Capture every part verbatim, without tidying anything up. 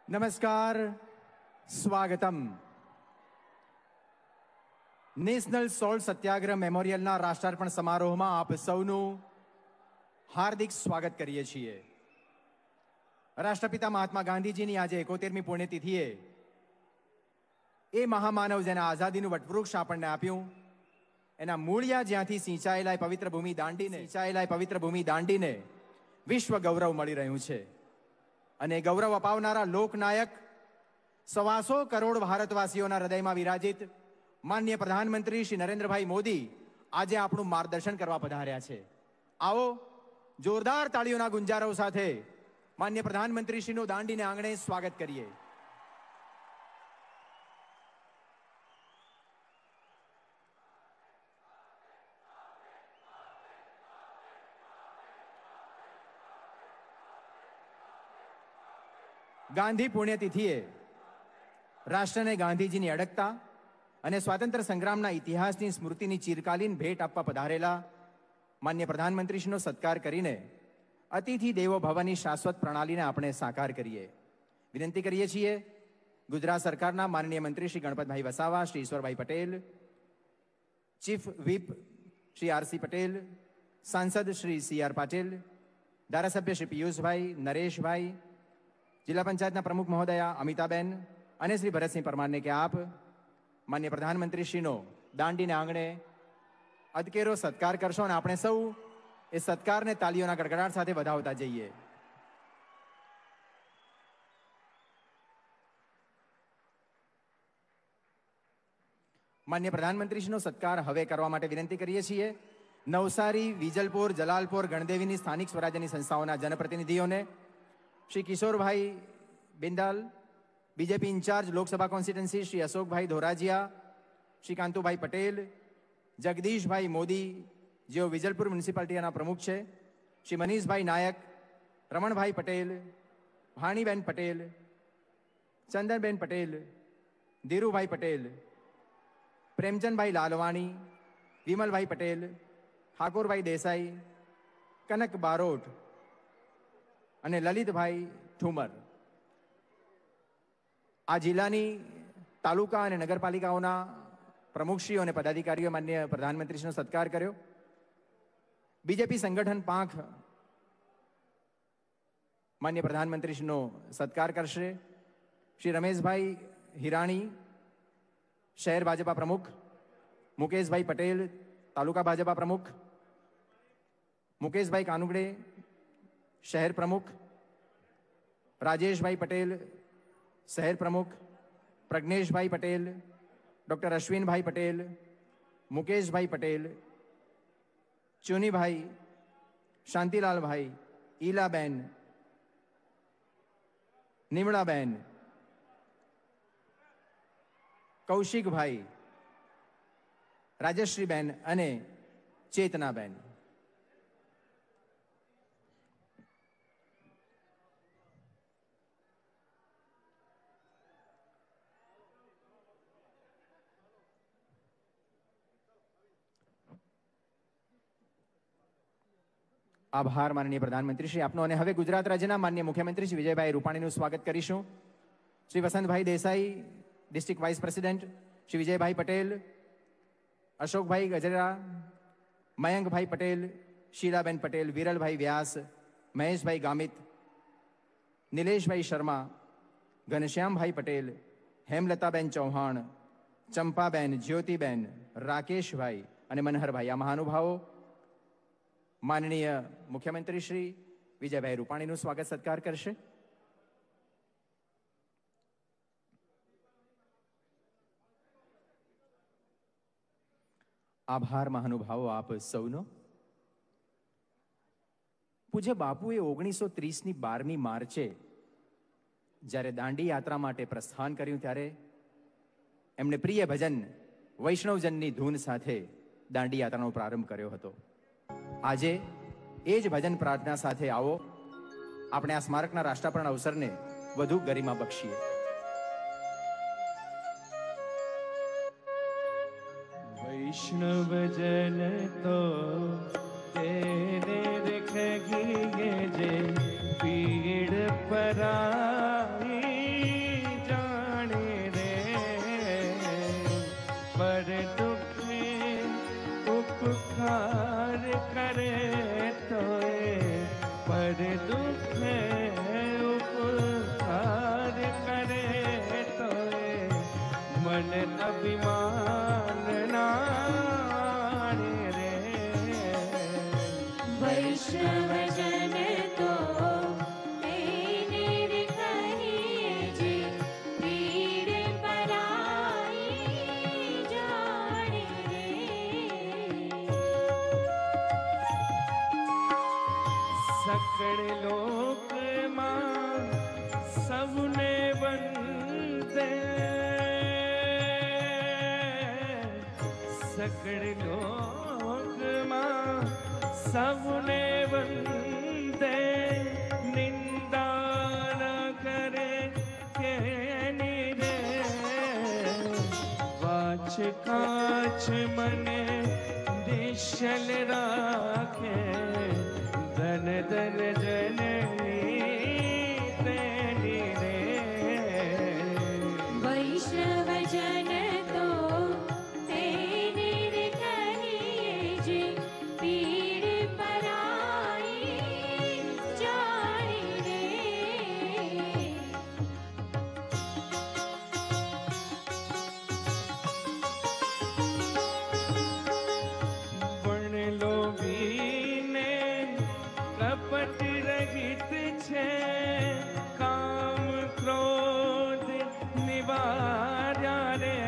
નમસ્કાર, સ્વાગતમ. National salt સત્યાગ્રહ મેમોરિયલના રાષ્ટ્રાર્પણ સમારોહમાં આપ સૌનું હાર્દિક સ્વાગત કરીએ છીએ. રાષ્ટ્રપિતા મહાત્મા ગાંધીજીની આજે એકોતેરમી પુણ્યતિથિએ એ મહામાનવ જેના આઝાદીનું વટવૃક્ષ આપણને આપ્યું, એના મૂળિયા જ્યાંથી સિંચાયેલા પવિત્ર ભૂમિ દાંડીને સિંચાયેલા પવિત્ર ભૂમિ દાંડીને વિશ્વ ગૌરવ મળી રહ્યું છે. અને ગૌરવ અપાવનારા લોકનાયક સવાસો કરોડ ભારતવાસીઓના હૃદયમાં વિરાજિત માનનીય પ્રધાનમંત્રી શ્રી નરેન્દ્રભાઈ મોદી આજે આપણું માર્ગદર્શન કરવા પધાર્યા છે. આવો જોરદાર તાળીઓના ગુંજારવ સાથે માનનીય પ્રધાનમંત્રી શ્રીનું દાંડીને આંગણે સ્વાગત કરીએ. ગાંધી પુણ્યતિથિએ રાષ્ટ્રને ગાંધીજીની અડગતા અને સ્વાતંત્ર્ય સંગ્રામના ઇતિહાસની સ્મૃતિની ચિરકાલીન ભેટ આપવા પધારેલા માન્ય પ્રધાનમંત્રીશ્રીનો સત્કાર કરીને અતિથિ દેવો ભવની શાશ્વત પ્રણાલીને આપણે સાકાર કરીએ. વિનંતી કરીએ છીએ ગુજરાત સરકારના માનનીય મંત્રી Shri Ganpatbhai Vasava, Shri Ishwarbhai Patel, chief whip Shri R C Patel, સાંસદ શ્રી સી આર પાટીલ, ધારાસભ્ય શ્રી પિયુષભાઈ, નરેશભાઈ, જિલ્લા પંચાયતના પ્રમુખ મહોદયા અમિતાબેન અને શ્રી ભરતસિંહ પરમારને કે આપ માન્ય પ્રધાનમંત્રીશ્રીનો દાંડીને આંગણે અદકેરો સત્કાર કરશો અને આપણે સૌ એ સત્કારને તાલીઓના ગડગડાટ સાથે વધાવતા જઈએ. માન્ય પ્રધાનમંત્રીશ્રીનો સત્કાર હવે કરવા માટે વિનંતી કરીએ છીએ નવસારી, વિજલપુર, જલાલપુર, ગણદેવીની સ્થાનિક સ્વરાજ્યની સંસ્થાઓના જનપ્રતિનિધિઓને, Shri Kishorbhai Bindal, BJP in-charge Lok Sabha constituency Shri Ashokbhai Dhorajiya, Shri Kantubhai Patel, Jagdishbhai Modi જેઓ વિજલપુર મ્યુનિસિપાલિટીના પ્રમુખ છે, શ્રી મનીષભાઈ નાયક, રમણભાઈ પટેલ, ભાણીબેન પટેલ, ચંદનબેન પટેલ, ધીરુભાઈ પટેલ, પ્રેમચંદભાઈ લાલવાણી, વિમલભાઈ પટેલ, ઠાકોરભાઈ દેસાઈ, કનક બારોટ અને લલિતભાઈ ઠુમર. આ જિલ્લાની તાલુકા અને નગરપાલિકાઓના પ્રમુખશ્રીઓ અને પદાધિકારીઓ માન્ય પ્રધાનમંત્રીશ્રીનો સત્કાર કર્યો. બીજેપી સંગઠન પાંખ માન્ય પ્રધાનમંત્રીશ્રીનો સત્કાર કરશે. શ્રી રમેશભાઈ હિરાણી, શહેર ભાજપા પ્રમુખ, મુકેશભાઈ પટેલ, તાલુકા ભાજપા પ્રમુખ, મુકેશભાઈ કાનુગડે, શહેર પ્રમુખ, રાજેશભાઈ પટેલ, શહેર પ્રમુખ, પ્રજ્ઞેશભાઈ પટેલ, ડૉક્ટર અશ્વિનભાઈ પટેલ, મુકેશભાઈ પટેલ, ચુનીભાઈ, શાંતિલાલભાઈ, ઈલાબેન, નિમળાબેન, કૌશિકભાઈ, રાજશ્રીબેન અને ચેતનાબેન. આભાર માનનીય પ્રધાનમંત્રી શ્રી આપનો. અને હવે ગુજરાત રાજ્યના માન્ય મુખ્યમંત્રી શ્રી વિજયભાઈ રૂપાણીનું સ્વાગત કરીશું. Shri Vasantbhai Desai, district vice president, Shri Vijaybhai Patel, Ashokbhai Gajra, Mayankbhai Patel, Shilaben Patel, Viralbhai Vyas, Maheshbhai Gamit, Nileshbhai Sharma, Ghanshyambhai Patel, Hemlataben Chauhan, Champaben, Jyotiben, Rakeshbhai અને મનહરભાઈ આ મહાનુભાવો માનનીય મુખ્યમંત્રી શ્રી વિજયભાઈ રૂપાણીનું સ્વાગત સત્કાર કરશે. આભાર મહાનુભાવો આપ સૌનો. પૂજ્ય બાપુએ ઓગણીસો ત્રીસની બારમી માર્ચે જ્યારે દાંડી યાત્રા માટે પ્રસ્થાન કર્યું ત્યારે એમણે પ્રિય ભજન વૈષ્ણવજનની ધૂન સાથે દાંડી યાત્રાનો પ્રારંભ કર્યો હતો. આજે એ જ ભજન પ્રાર્થના સાથે આવો આપણે આ સ્મારકના રાષ્ટ્રાર્પણ અવસરને વધુ ગરિમા બક્ષીએ. વૈષ્ણવજન તો તેરે રખગીએ જે પીડ પરાઈ ઉપકાર કરે તો પર દુખે ઉપકાર કરે તો મને અભિમાન નાણે રે. વૈષ્ણવજન તો તેને રે કહીએ જે પીડ પરાઈ જાણે રે. સકળ લોકમાં સૌને વંદે, સકળ લોકમાં સૌને વંદે, નિંદા ન કરે કેની રે. વાચ કાચ મને નિશ્ચલ રાખે, ધન ધન જનની તેની રે. વૈષ્ણવજન તો તેને રે કહીએ જે પીડ પરાઈ જાણે રે. પણ લોભીને કપટ રહિત છે, કામ ક્રોધ નિવાર્યા રે.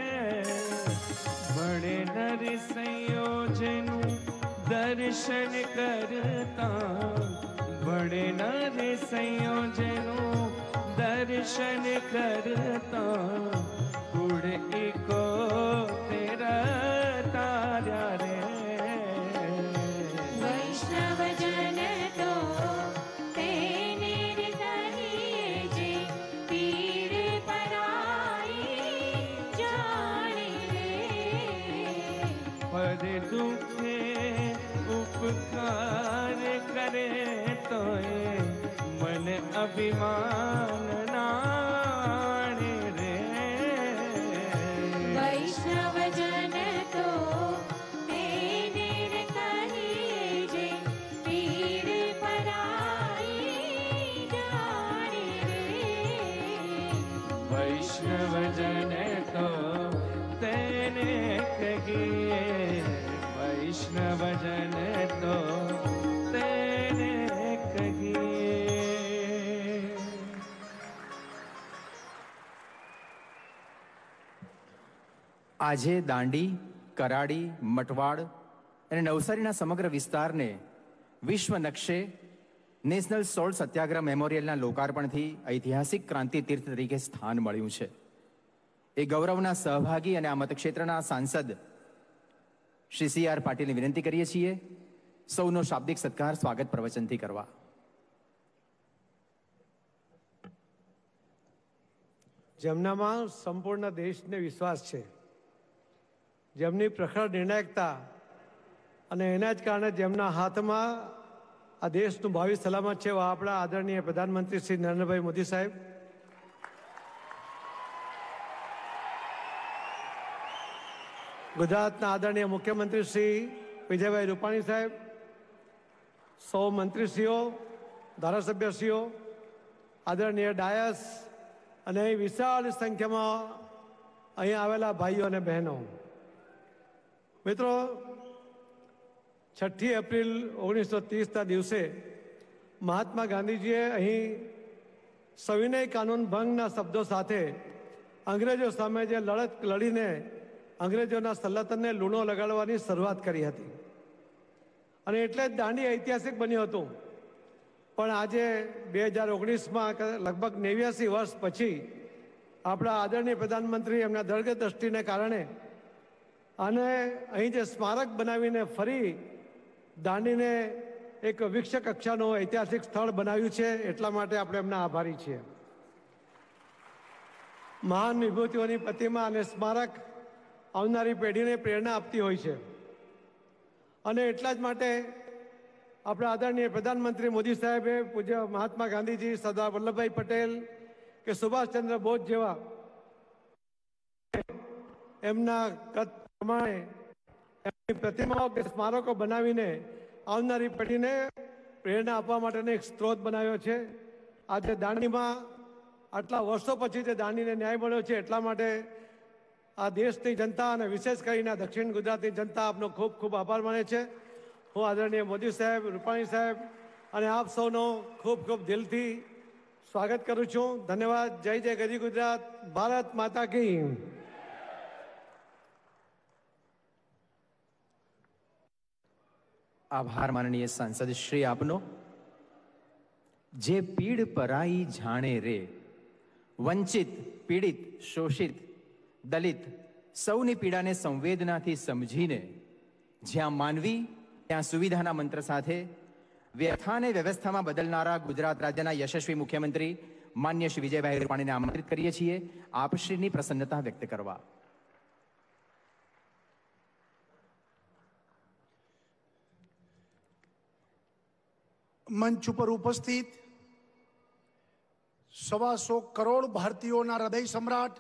વડે નર સંયોજનું દર્શન કરતા, વડે નર સંયોજનું દર્શન કરતા, ગુડ એકો તેરા તાર્યા રે. વૈષ્ણવજન તો તેને રે કહીએ જે પીડ પરાઈ જાણે રે. પદ દુખે ઉપકાર કરે તો મન અભિમાન નાણે રે. વૈષ્ણવજન તો તેને રે કહીએ જે પીડ પરાઈ જાણે રે. વૈષ્ણવજન તો તેને કહીએ, વૈષ્ણવજન તો તેને કહીએ. આજે દાંડી, કરાડી, મટવાડ અને નવસારીના સમગ્ર વિસ્તારને વિશ્વ નકશે નેશનલ સોલ્ટ સત્યાગ્રહ મેમોરિયલના લોકાર્પણથી ઐતિહાસિક ક્રાંતિ તીર્થ તરીકે સ્થાન મળ્યું છે. એ ગૌરવના સહભાગી અને આ મતક્ષેત્રના સાંસદ શ્રી સી આર પાટીલને વિનંતી કરીએ છીએ સૌનો શાબ્દિક સત્કાર સ્વાગત પ્રવચનથી કરવા. જેમનામાં સંપૂર્ણ દેશને વિશ્વાસ છે, જેમની પ્રખર નિર્ણાયકતા અને એના જ કારણે જેમના હાથમાં આ દેશનું ભાવિ સલામત છે, એવા આપણા આદરણીય પ્રધાનમંત્રી શ્રી નરેન્દ્રભાઈ મોદી સાહેબ, ગુજરાતના આદરણીય મુખ્યમંત્રી શ્રી વિજયભાઈ રૂપાણી સાહેબ, સૌ મંત્રીશ્રીઓ, ધારાસભ્યશ્રીઓ, આદરણીય ડાયસ અને વિશાળ સંખ્યામાં અહીં આવેલા ભાઈઓ અને બહેનો, મિત્રો, છઠ્ઠી એપ્રિલ ઓગણીસો ત્રીસના દિવસે મહાત્મા ગાંધીજીએ અહીં સવિનય કાનૂન ભંગના શબ્દો સાથે અંગ્રેજો સામે જે લડત લડીને અંગ્રેજોના સલ્તનતને લૂણો લગાડવાની શરૂઆત કરી હતી. અને એટલે જ દાંડી ઐતિહાસિક બન્યું હતું. પણ આજે બે હજાર ઓગણીસમાં લગભગ નેવ્યાસી વર્ષ પછી આપણા આદરણીય પ્રધાનમંત્રી એમના દર્ગદ્રષ્ટિને કારણે અને અહીં જે સ્મારક બનાવીને ફરી દાંડીને એક વિશ્વ કક્ષાનું ઐતિહાસિક સ્થળ બનાવ્યું છે, એટલા માટે આપણે એમના આભારી છીએ. મહાન વિભૂતિઓની પ્રતિમા અને સ્મારક આવનારી પેઢીને પ્રેરણા આપતી હોય છે. અને એટલા જ માટે આપણા આદરણીય પ્રધાનમંત્રી મોદી સાહેબે પૂજ્ય મહાત્મા ગાંધીજી, સરદાર વલ્લભભાઈ પટેલ કે સુભાષચંદ્ર બોઝ જેવા એમના કદ પ્રમાણે એમની પ્રતિમાઓ કે સ્મારકો બનાવીને આવનારી પેઢીને પ્રેરણા આપવા માટેનો એક સ્ત્રોત બનાવ્યો છે. આજે દાંડીમાં આટલા વર્ષો પછી જે દાંડીને ન્યાય મળ્યો છે એટલા માટે આ દેશની જનતા અને વિશેષ કરીને દક્ષિણ ગુજરાતની જનતા આપનો ખૂબ ખૂબ આભાર માને છે. હું આદરણીય મોદી સાહેબ, રૂપાણી સાહેબ અને આપ સૌનો ખૂબ ખૂબ દિલથી સ્વાગત કરું છું. ધન્યવાદ. જય જય ગરી ગુજરાત. ભારત માતા કી. આભાર માનનીય સાંસદ શ્રી આપનો. જે પીડ પરાઈ જાણે રે, વંચિત, પીડિત, શોષિત, દલિત સૌની પીડાને સંવેદનાથી સમજીને જ્યાં માનવી ત્યાં સુવિધાના મંત્ર સાથે વ્યથાને વ્યવસ્થામાં બદલનારા ગુજરાત રાજ્યના યશસ્વી મુખ્યમંત્રી માન્ય શ્રી વિજયભાઈ રૂપાણીને આમંત્રિત કરીએ છીએ આપશ્રીની પ્રસન્નતા વ્યક્ત કરવા. મંચ ઉપર ઉપસ્થિત સવા સો કરોડ ભારતીયોના હૃદય સમ્રાટ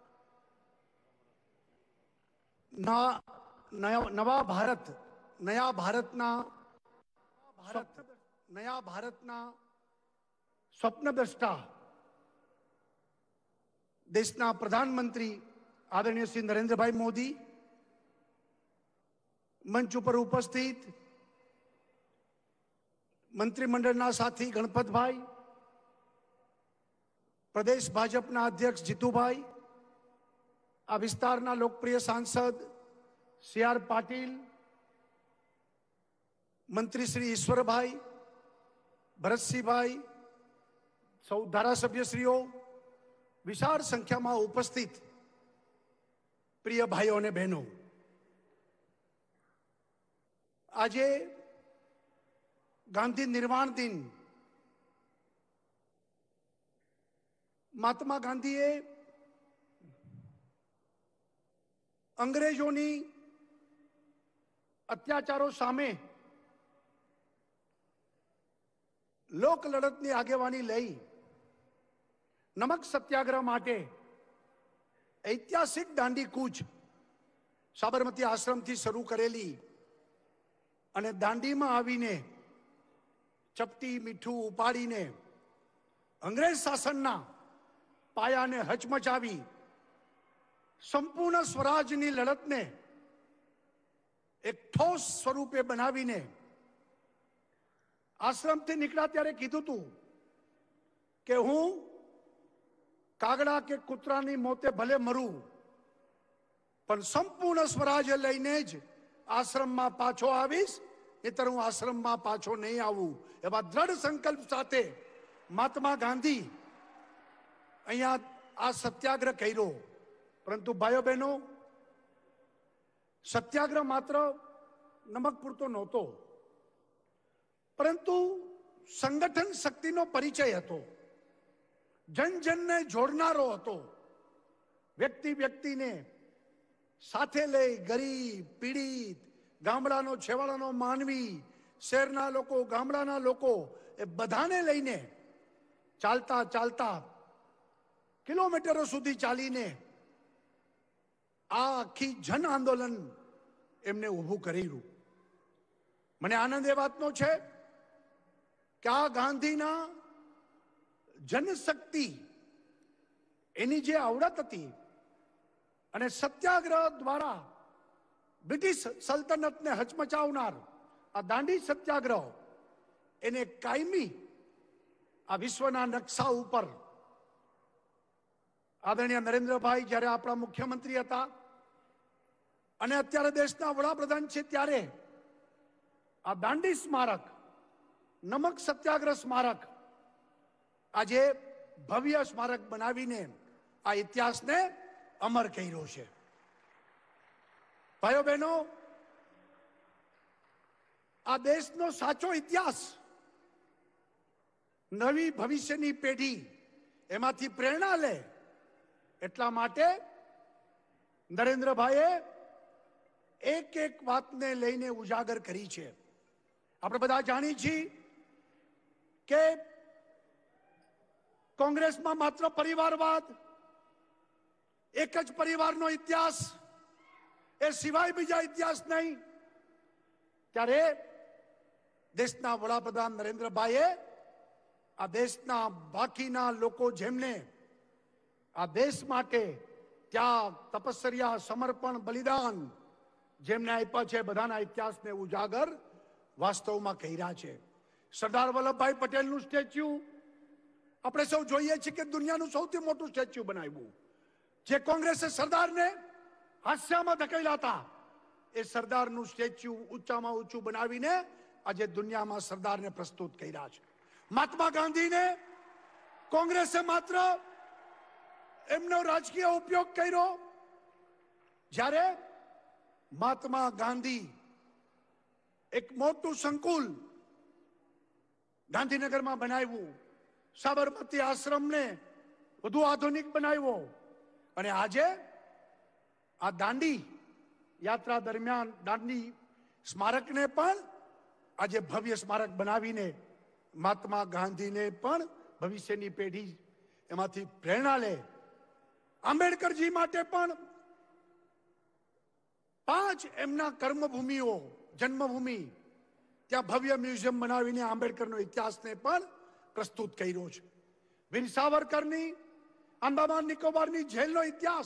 ના નવા ભારત નયા ભારતના ભારત નયા ભારતના સ્વપ્નદ્રષ્ટા દેશના પ્રધાનમંત્રી આદરણીય શ્રી નરેન્દ્રભાઈ મોદી, મંચ ઉપર ઉપસ્થિત મંત્રીમંડળના સાથી ગણપતભાઈ, પ્રદેશ ભાજપના અધ્યક્ષ જીતુભાઈ, આ વિસ્તારના લોકપ્રિય સાંસદ સી આર પાટીલ, મંત્રી શ્રી ઈશ્વરભાઈ, ભરતસિંહભાઈ, સૌ ધારાસભ્યશ્રીઓ, વિશાળ સંખ્યામાં ઉપસ્થિત પ્રિય ભાઈઓ અને બહેનો, આજે ગાંધી નિર્વાણ દિન. મહાત્મા ગાંધીએ અંગ્રેજોની અત્યાચારો સામે લોક લડતની આગેવાની લઈ નમક સત્યાગ્રહ માટે ઐતિહાસિક દાંડી કૂચ સાબરમતી આશ્રમથી શરૂ કરેલી અને દાંડીમાં આવીને ચપટી મીઠું ઉપાડીને અંગ્રેજ શાસનના પાયાને હચમચાવી સંપૂર્ણ સ્વરાજની લડતને એક ઠોસ સ્વરૂપે બનાવીને આશ્રમથી નીકળ્યા ત્યારે કીધું હતું કે હું કાગડા કે કૂતરાની મોતે ભલે મરું પણ સંપૂર્ણ સ્વરાજ લઈને જ આશ્રમમાં પાછો આવીશ, નહીતર હું આશ્રમમાં પાછો નહીં આવું. એવા દ્રઢ સંકલ્પ સાથે મહાત્મા ગાંધી અહીંયા આ સત્યાગ્રહ કર્યો. પરંતુ ભાઈઓ બહેનો, સત્યાગ્રહ માત્ર નમક પૂરતો નહોતો, પરંતુ સંગઠન શક્તિનો પરિચય હતો, જન જનને જોડનારો હતો. વ્યક્તિ વ્યક્તિને સાથે લઈ ગરીબ, પીડિત, ગામડાનો છેવાડાનો માનવી, શહેરના લોકો, ગામડાના લોકો, એ બધાને લઈને ચાલતા ચાલતા કિલોમીટરો સુધી ચાલીને આ આખી જન આંદોલન એમને ઊભું કરેલું. મને આનંદ એ વાતનો છે કે આ ગાંધીના જનશક્તિ, એની જે આવડત હતી અને સત્યાગ્રહ દ્વારા બ્રિટિશ સલ્તનતને હચમચાવનાર આ દાંડી સત્યાગ્રહ એને કાયમી આ વિશ્વના નકશા ઉપર આદરણીય નરેન્દ્રભાઈ જ્યારે આપણા મુખ્યમંત્રી હતા અને અત્યારે દેશના વડાપ્રધાન છે ત્યારે આ દાંડી સ્મારક, નમક સત્યાગ્રહ સ્મારક આજે ભવ્ય સ્મારક બનાવીને આ ઇતિહાસને અમર કર્યો છે. ભાઈઓ બહેનો, આ દેશનો સાચો ઇતિહાસ નવી ભવિષ્યની પેઢી એમાંથી પ્રેરણા લે એટલા માટે નરેન્દ્રભાઈએ એક એક વાતને લઈને ઉજાગર કરી છે. આપણે બધા જાણીએ છીએ કે કોંગ્રેસમાં માત્ર પરિવારવાદ, એક જ પરિવારનો ઇતિહાસ એ સિવાય બીજા ઇતિહાસ નહીં. ત્યારે દેશના વડાપ્રધાન નરેન્દ્રભાઈએ આ દેશના બાકીના લોકો જેમને આ દેશ માટે ત્યાગ, તપસ્યા, સમર્પણ, બલિદાન જેમને આપ્યા છે, બધાના ઇતિહાસને ઉજાગર વાસ્તવમાં કર્યા છે. સરદાર વલ્લભભાઈ પટેલનું સ્ટેચ્યુ આપણે સૌ જોઈએ છીએ કે દુનિયાનું સૌથી મોટું સ્ટેચ્યુ બનાવ્યું. જે કોંગ્રેસે સરદારને હાસ્યામાં ધકેલા હતા, એ સરદારનું સ્ટેચ્યુ ઊંચામાં ઊંચું બનાવીને આજે દુનિયામાં સરદારને પ્રસ્તુત કર્યા છે. મહાત્મા ગાંધીને કોંગ્રેસે માત્ર એમનો રાજકીય ઉપયોગ કર્યો. જ્યારે મહાત્મા ગાંધી એક મોટું સંકુલ ગાંધીનગરમાં બનાવ્યું, સાબરમતી આશ્રમને વધુ આધુનિક બનાવ્યો, અને આજે આ દાંડી યાત્રા દરમિયાન દાંડી સ્મારકને પણ આજે ભવ્ય સ્મારક બનાવીને મહાત્મા ગાંધીને પણ ભવિષ્યની પેઢી એમાંથી પ્રેરણા લે. આંબેડકરજી માટે પણ પાંચ એમના કર્મભૂમિઓ, જન્મભૂમિ, ત્યાં ભવ્ય મ્યુઝિયમ બનાવીને આંબેડકરનો ઇતિહાસને પણ પ્રસ્તુત કર્યો છે. વીર સાવરકરની આંદામાન નિકોબારની જેલનો ઇતિહાસ,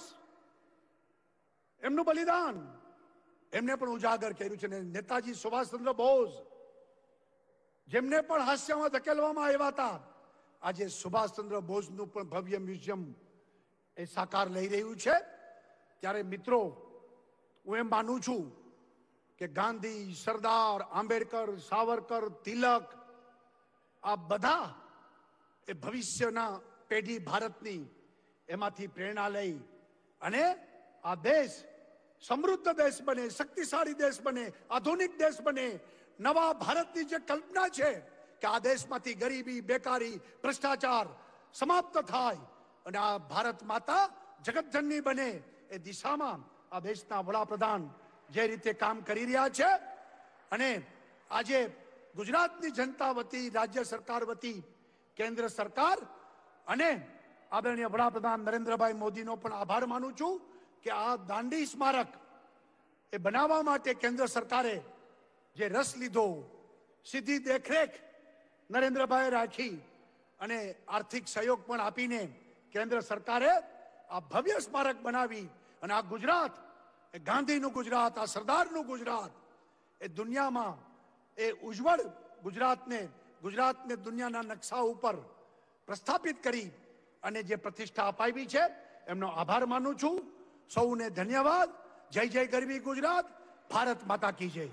એમનું બલિદાન એમને પણ ઉજાગર કર્યું છે. નેતાજી સુભાષચંદ્ર બોઝ જેમને પણ હાસ્યમાં ધકેલવામાં આવ્યા હતા, આજે સુભાષચંદ્ર બોઝનું પણ ભવ્ય મ્યુઝિયમ એ સાકાર લઈ રહ્યું છે. ત્યારે મિત્રો, હું એમ માનું છું કે ગાંધી, સરદાર, આંબેડકર, સાવરકર, તિલક આ બધા એ ભવિષ્યના પેઢી ભારતની એમાંથી પ્રેરણા લઈ અને આ દેશ સમૃદ્ધ દેશ બને, શક્તિશાળી દેશ બને, આધુનિક દેશ બને. નવા ભારતની જે કલ્પના છે કે આ દેશમાંથી ગરીબી, બેકારી, ભ્રષ્ટાચાર સમાપ્ત થાય અને આ ભારત માતા જગતજનની બને, એ દિશામાં આ દેશના વડાપ્રધાન જે રીતે કામ કરી રહ્યા છે, અને આજે ગુજરાતની જનતા વતી, રાજ્ય સરકાર વતી, કેન્દ્ર સરકાર અને આદરણીય વડાપ્રધાન નરેન્દ્રભાઈ મોદીનો પણ આભાર માનું છું કે આ દાંડી સ્મારક એ બનાવવા માટે કેન્દ્ર સરકારે જે રસ લીધો, સીધી દેખરેખ નરેન્દ્રભાઈ રાખી અને આર્થિક સહયોગ પણ આપીને કેન્દ્ર સરકારે આ ભવ્ય સ્મારક બનાવી અને આ ગુજરાત એ ગાંધીનું ગુજરાત, આ સરદારનું ગુજરાત એ દુનિયામાં એ ઉજ્જવળ ગુજરાતને ગુજરાતને દુનિયાના નકશા ઉપર પ્રસ્થાપિત કરી અને જે પ્રતિષ્ઠા અપાવી છે, એમનો આભાર માનું છું. સૌને ધન્યવાદ. જય જય ગરવી ગુજરાત. ભારત માતા की जय.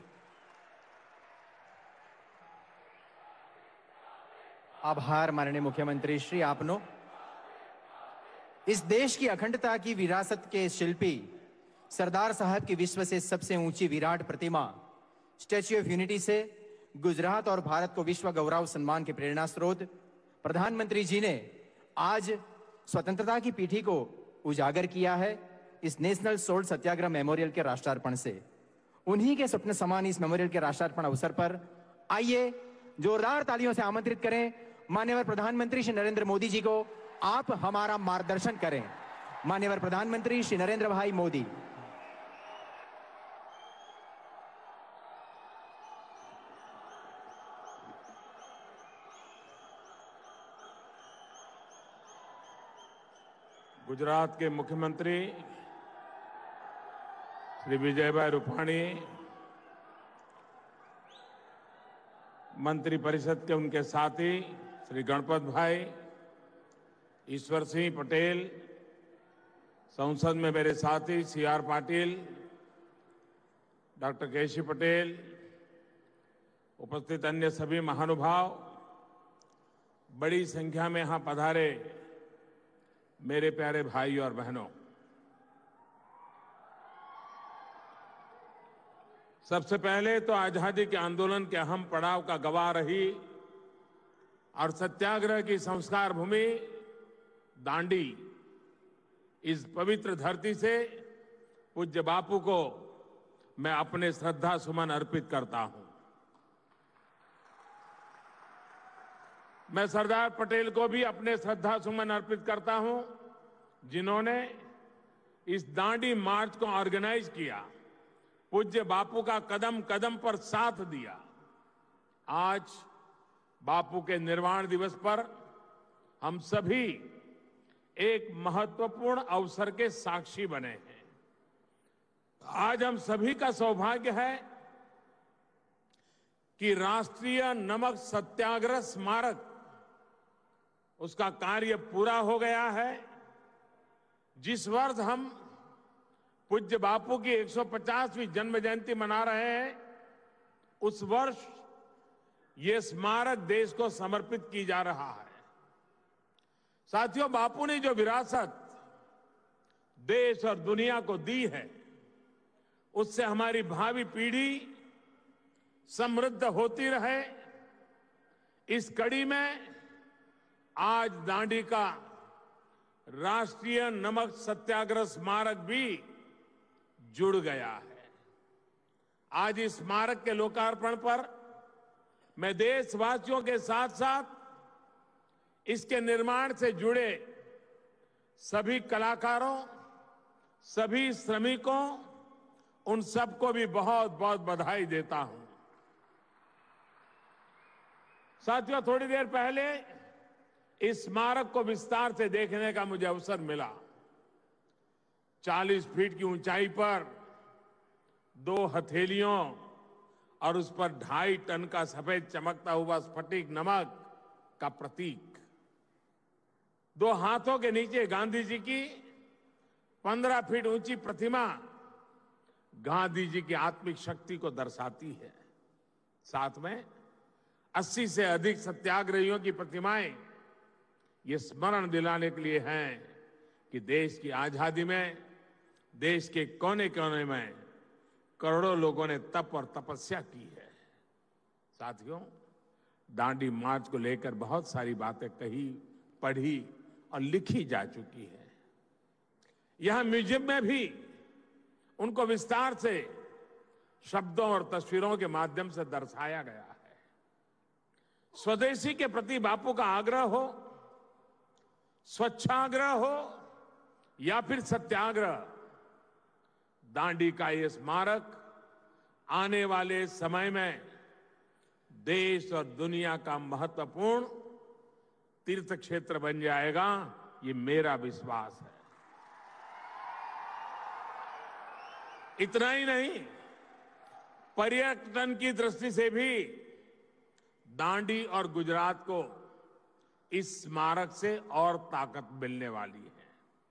आभार माननीय मुख्यमंत्री श्री आपनो. इस देश की अखंडता की विरासत के शिल्पी सरदार साहब की विश्व से सबसे ऊंची विराट प्रतिमा स्टैच्यू ऑफ यूनिटी से गुजरात और भारत को विश्व गौरव सम्मान के प्रेरणा स्रोत प्रधानमंत्री जी ने आज स्वतंत्रता की पीठी को उजागर किया है इस नेशनल सोल्ट सत्याग्रह मेमोरियल के राष्ट्रार्पण से. उन्हीं के स्वप्न समान इस मेमोरियल के राष्ट्रार्पण अवसर पर आइए जोरदार तालियों से आमंत्रित करें माननीय प्रधानमंत्री श्री नरेंद्र मोदी जी को. आप हमारा मार्गदर्शन करें. माननीय प्रधानमंत्री श्री नरेंद्र भाई मोदी. गुजरात के मुख्यमंत्री श्री विजयभाई रूपाणी, मंत्री परिषद के उनके साथी श्री गणपत भाई, ईश्वर सिंह पटेल, संसद में मेरे साथी C R Patil, doctor Keshi Patel, उपस्थित अन्य सभी महानुभाव, बड़ी संख्या में यहां पधारे मेरे प्यारे भाई और बहनों, सबसे पहले तो आजादी के आंदोलन के अहम पड़ाव का गवाह रही और सत्याग्रह की संस्कार भूमि दांडी, इस पवित्र धरती से पूज्य बापू को मैं अपने श्रद्धा सुमन अर्पित करता हूं. मैं सरदार पटेल को भी अपने श्रद्धा सुमन अर्पित करता हूं, जिन्होंने इस दांडी मार्च को ऑर्गेनाइज किया पूज्य बापू का कदम कदम पर साथ दिया। आज बापू के निर्वाण दिवस पर हम सभी एक महत्वपूर्ण अवसर के साक्षी बने हैं। आज हम सभी का सौभाग्य है कि राष्ट्रीय नमक सत्याग्रह स्मारक, उसका कार्य पूरा हो गया है। जिस वर्ष हम पूज्य बापू की एक सौ पचासवीं जन्म जयंती मना रहे हैं, उस वर्ष ये स्मारक देश को समर्पित की जा रहा है। साथियों, बापू ने जो विरासत देश और दुनिया को दी है, उससे हमारी भावी पीढ़ी समृद्ध होती रहे। इस कड़ी में आज दांडी का राष्ट्रीय नमक सत्याग्रह स्मारक भी जुड़ गया है। आज इस स्मारक के लोकार्पण पर मैं देशवासियों के साथ साथ इसके निर्माण से जुड़े सभी कलाकारों, सभी श्रमिकों, उन सबको भी बहुत बहुत बधाई देता हूं। साथियों, थोड़ी देर पहले इस स्मारक को विस्तार से देखने का मुझे अवसर मिला। चालीस फीट की ऊंचाई पर दो हथेलियों और उस पर ढाई टन का सफेद चमकता हुआ स्फटिक नमक का प्रतीक, दो हाथों के नीचे गांधी जी की पंद्रह फीट ऊंची प्रतिमा गांधी जी की आत्मिक शक्ति को दर्शाती है। साथ में अस्सी से अधिक सत्याग्रहियों की प्रतिमाएं ये स्मरण दिलाने के लिए हैं कि देश की आजादी में, देश के कोने कोने में करोड़ों लोगों ने तप और तपस्या की है। साथियों, दांडी मार्च को लेकर बहुत सारी बातें कही, पढ़ी और लिखी जा चुकी है। यहां म्यूजियम में भी उनको विस्तार से शब्दों और तस्वीरों के माध्यम से दर्शाया गया है। स्वदेशी के प्रति बापू का आग्रह हो, स्वच्छाग्रह हो या फिर सत्याग्रह, दांडी का ये स्मारक आने वाले समय में देश और दुनिया का महत्वपूर्ण तीर्थ क्षेत्र बन जाएगा, ये मेरा विश्वास है। इतना ही नहीं, पर्यटन की दृष्टि से भी दांडी और गुजरात को इस स्मारक से और ताकत मिलने वाली है।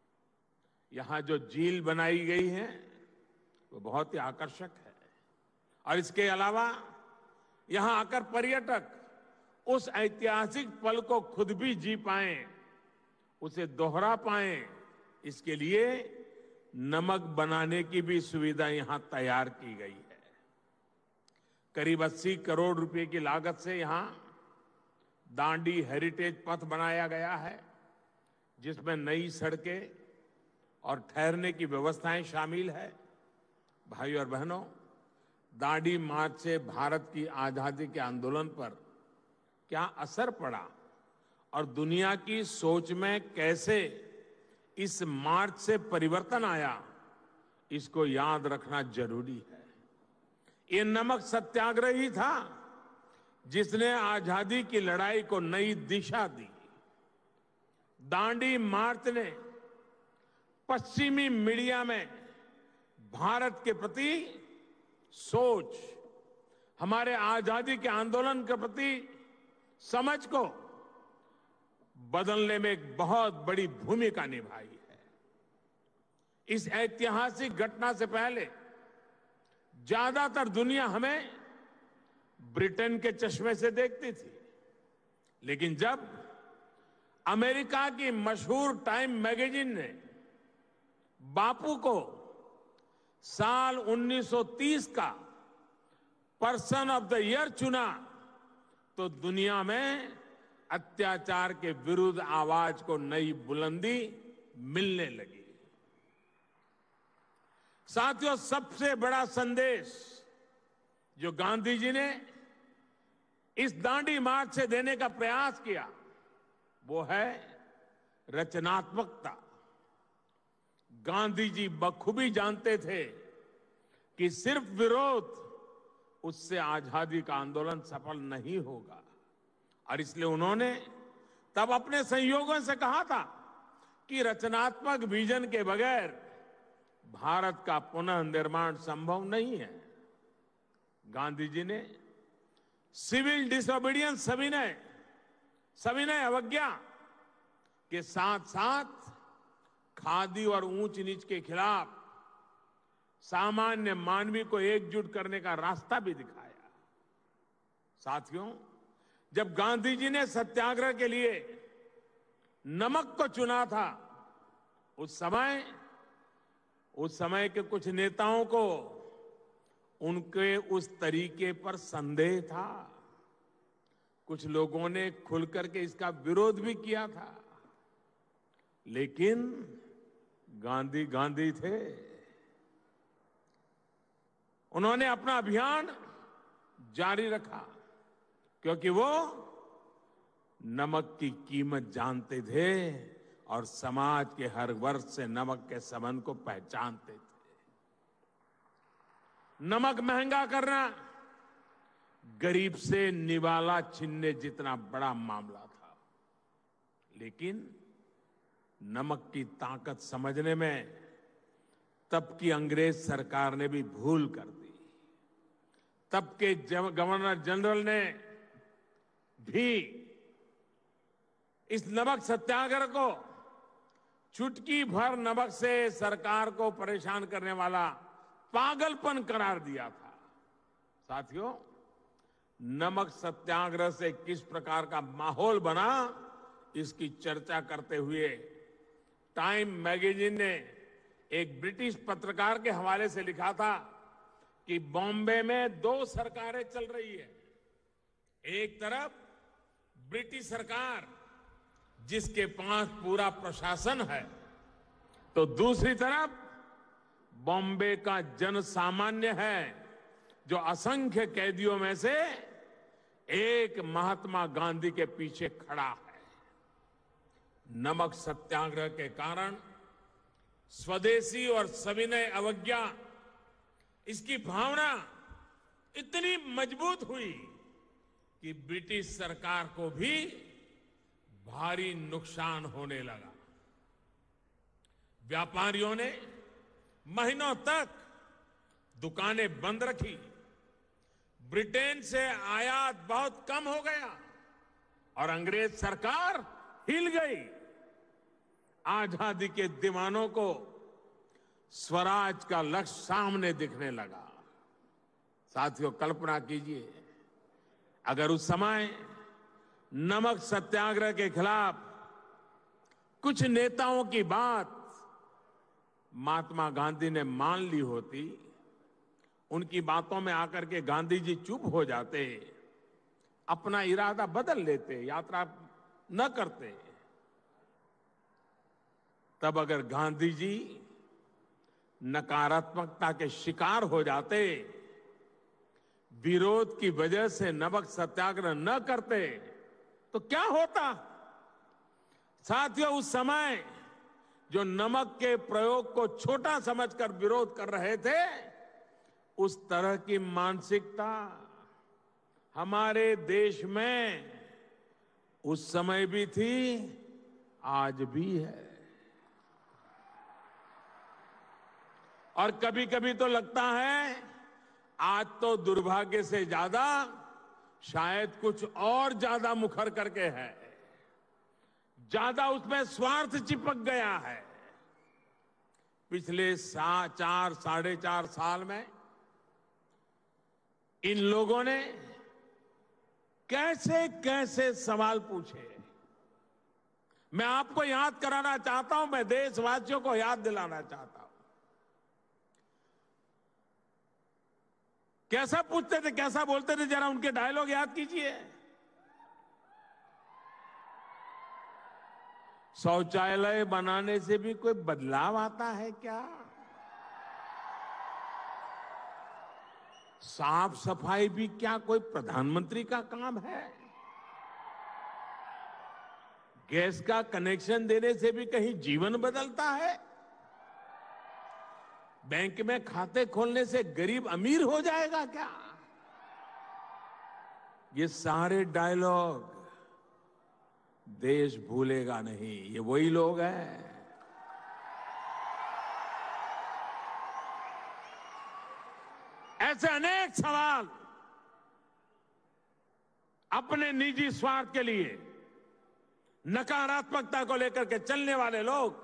यहां जो झील बनाई गई है वो बहुत ही आकर्षक है और इसके अलावा यहां आकर पर्यटक उस ऐतिहासिक पल को खुद भी जी पाएं, उसे दोहरा पाएं, इसके लिए नमक बनाने की भी सुविधा यहां तैयार की गई है। करीब अस्सी करोड़ रुपए की लागत से यहां दांडी हेरिटेज पथ बनाया गया है, जिसमें नई सड़कें और ठहरने की व्यवस्थाएं शामिल है। भाई और बहनों, दांडी मार्च से भारत की आजादी के आंदोलन पर क्या असर पड़ा और दुनिया की सोच में कैसे इस मार्च से परिवर्तन आया, इसको याद रखना जरूरी है। ये नमक सत्याग्रह ही था जिसने आजादी की लड़ाई को नई दिशा दी। दांडी मार्च ने पश्चिमी मीडिया में भारत के प्रति सोच, हमारे आजादी के आंदोलन के प्रति समझ को बदलने में एक बहुत बड़ी भूमिका निभाई है। इस ऐतिहासिक घटना से पहले ज्यादातर दुनिया हमें ब्रिटेन के चश्मे से देखती थी, लेकिन जब अमेरिका की मशहूर टाइम मैगजीन ने बापू को साल उन्नीस सौ तीस का पर्सन ऑफ द ईयर चुना, तो दुनिया में अत्याचार के विरुद्ध आवाज को नई बुलंदी मिलने लगी। साथियों, सबसे बड़ा संदेश जो गांधी जी ने इस दांडी मार्च से देने का प्रयास किया, वो है रचनात्मकता। गांधी जी बखूबी जानते थे कि सिर्फ विरोध उससे आजादी का आंदोलन सफल नहीं होगा। और इसलिए उन्होंने तब अपने सहयोगियों से कहा था कि रचनात्मक विजन के बगैर भारत का पुनः निर्माण संभव नहीं है। गांधी जी ने सिविल डिसोबीडियंस, सविनय सविनय अवज्ञा के साथ साथ खादी और ऊंच नीच के खिलाफ सामान्य मानवी को एकजुट करने का रास्ता भी दिखाया। साथियों, जब गांधी जी ने सत्याग्रह के लिए नमक को चुना था, उस समय उस समय के कुछ नेताओं को उनके उस तरीके पर संदेह था। कुछ लोगों ने खुल करके इसका विरोध भी किया था, लेकिन गांधी गांधी थे। उन्होंने अपना अभियान जारी रखा क्योंकि वो नमक की कीमत जानते थे और समाज के हर वर्ग से नमक के संबंध को पहचानते थे। नमक महंगा करना गरीब से निवाला छीनने जितना बड़ा मामला था, लेकिन नमक की ताकत समझने में तब की अंग्रेज सरकार ने भी भूल कर दी। तब के गवर्नर जनरल ने भी इस नमक सत्याग्रह को चुटकी भर नमक से सरकार को परेशान करने वाला पागलपन करार दिया था। साथियों, नमक सत्याग्रह से किस प्रकार का माहौल बना, इसकी चर्चा करते हुए टाइम मैगजीन ने एक ब्रिटिश पत्रकार के हवाले से लिखा था कि बॉम्बे में दो सरकारें चल रही है। एक तरफ ब्रिटिश सरकार जिसके पास पूरा प्रशासन है, तो दूसरी तरफ बॉम्बे का जन सामान्य है जो असंख्य कैदियों में से एक महात्मा गांधी के पीछे खड़ा है। नमक सत्याग्रह के कारण स्वदेशी और सविनय अवज्ञा, इसकी भावना इतनी मजबूत हुई कि ब्रिटिश सरकार को भी भारी नुकसान होने लगा। व्यापारियों ने महीनों तक दुकानें बंद रखी। ब्रिटेन से आयात बहुत कम हो गया और अंग्रेज सरकार हिल गई। आजादी के दीवानों को स्वराज का लक्ष्य सामने दिखने लगा। साथियों, कल्पना कीजिए अगर उस समय नमक सत्याग्रह के खिलाफ कुछ नेताओं की बात महात्मा गांधी ने मान ली होती, उनकी बातों में आकर के गांधी जी चुप हो जाते, अपना इरादा बदल लेते, यात्रा न करते, तब अगर गांधी जी नकारात्मकता के शिकार हो जाते, विरोध की वजह से नमक सत्याग्रह न करते, तो क्या होता? साथियों, उस समय जो नमक के प्रयोग को छोटा समझकर विरोध कर रहे थे, उस तरह की मानसिकता हमारे देश में उस समय भी थी, आज भी है। और कभी कभी तो लगता है आज तो दुर्भाग्य से ज्यादा शायद कुछ और ज्यादा मुखर करके है, ज्यादा उसमें स्वार्थ चिपक गया है। पिछले सा चार साढ़े चार साल में इन लोगों ने कैसे कैसे सवाल पूछे। मैं आपको याद कराना चाहता हूं, मैं देशवासियों को याद दिलाना चाहता हूं। कैसा पूछते थे, कैसा बोलते थे, जरा उनके डायलॉग याद कीजिए। शौचालय बनाने से भी कोई बदलाव आता है क्या? साफ सफाई भी क्या कोई प्रधानमंत्री का काम है? गैस का कनेक्शन देने से भी कहीं जीवन बदलता है? बैंक में खाते खोलने से गरीब अमीर हो जाएगा क्या? ये सारे डायलॉग देश भूलेगा नहीं। ये वही लोग हैं। ऐसे अनेक सवाल अपने निजी स्वार्थ के लिए नकारात्मकता को लेकर के चलने वाले लोग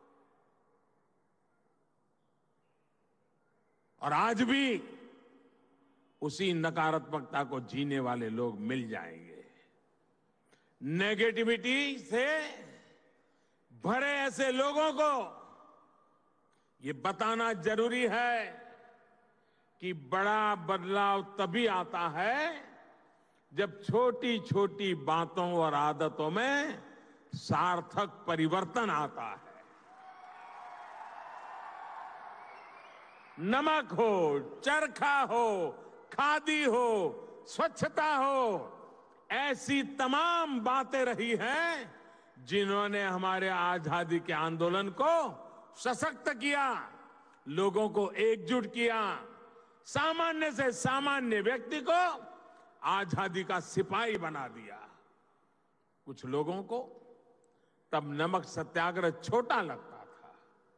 और आज भी उसी नकारात्मकता को जीने वाले लोग मिल जाएंगे। नेगेटिविटी से भरे ऐसे लोगों को ये बताना जरूरी है कि बड़ा बदलाव तभी आता है जब छोटी छोटी बातों और आदतों में सार्थक परिवर्तन आता है। नमक हो, चरखा हो, खादी हो, स्वच्छता हो, ऐसी तमाम बातें रही हैं जिन्होंने हमारे आजादी के आंदोलन को सशक्त किया, लोगों को एकजुट किया, सामान्य से सामान्य व्यक्ति को आजादी का सिपाही बना दिया। कुछ लोगों को तब नमक सत्याग्रह छोटा लगता था,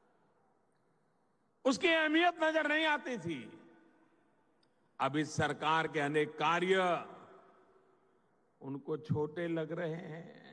उसकी अहमियत नजर नहीं आती थी। अब इस सरकार के अनेक कार्य उनको छोटे लग रहे हैं।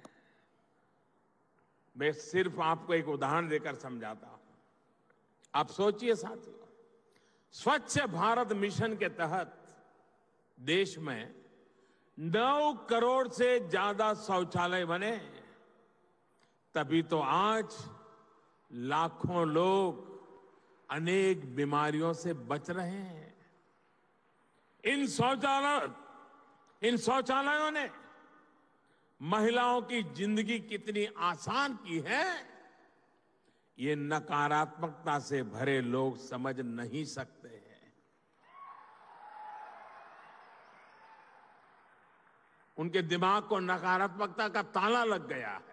मैं सिर्फ आपको एक उदाहरण देकर समझाता हूं। आप सोचिए साथियों, स्वच्छ भारत मिशन के तहत देश में नौ करोड़ से ज्यादा शौचालय बने, तभी तो आज लाखों लोग अनेक बीमारियों से बच रहे हैं। इन शौचालय इन शौचालयों ने महिलाओं की जिंदगी कितनी आसान की है, ये नकारात्मकता से भरे लोग समझ नहीं सकते हैं। उनके दिमाग को नकारात्मकता का ताला लग गया है।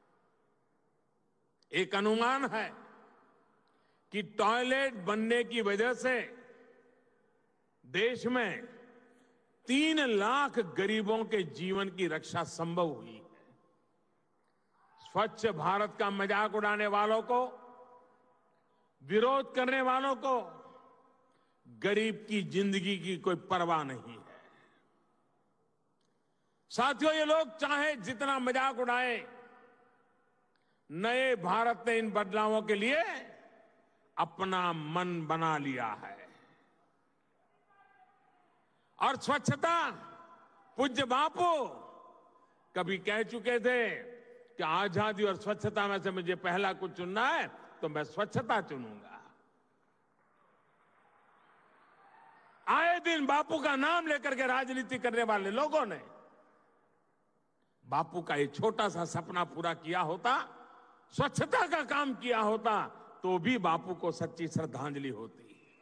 एक अनुमान है कि टॉयलेट बनने की वजह से देश में तीन लाख गरीबों के जीवन की रक्षा संभव हुई है। स्वच्छ भारत का मजाक उड़ाने वालों को, विरोध करने वालों को गरीब की जिंदगी की कोई परवाह नहीं है। साथियों, ये लोग चाहे जितना मजाक उड़ाएं, नए भारत ने इन बदलावों के लिए अपना मन बना लिया है। और स्वच्छता, पूज्य बापू कभी कह चुके थे कि आजादी और स्वच्छता में से मुझे पहला कुछ चुनना है तो मैं स्वच्छता चुनूंगा। आए दिन बापू का नाम लेकर के राजनीति करने वाले लोगों ने बापू का एक छोटा सा सपना पूरा किया होता, स्वच्छता का काम किया होता, तो भी बापू को सच्ची श्रद्धांजलि होती।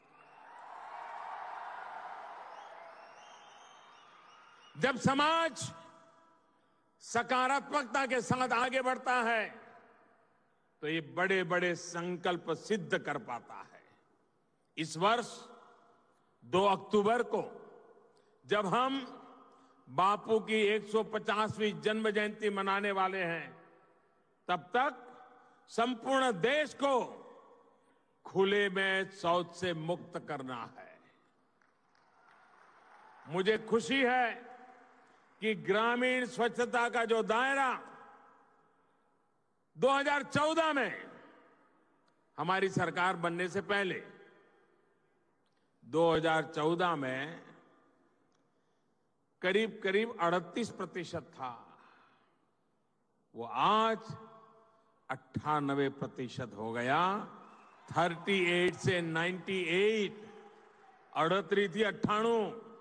जब समाज सकारात्मकता के साथ आगे बढ़ता है तो ये बड़े बड़े संकल्प सिद्ध कर पाता है। इस वर्ष दो अक्टूबर को जब हम बापू की एक सौ पचासवीं जन्म जयंती मनाने वाले हैं, तब तक संपूर्ण देश को खुले में शौच से मुक्त करना है। मुझे खुशी है कि ग्रामीण स्वच्छता का जो दायरा दो हज़ार चौदह में हमारी सरकार बनने से पहले दो हज़ार चौदह में करीब करीब अड़तीस प्रतिशत था, वो आज अट्ठानवे प्रतिशत हो गया। अड़तीस से अट्ठानवे, अड़तीस थी अट्ठाणु।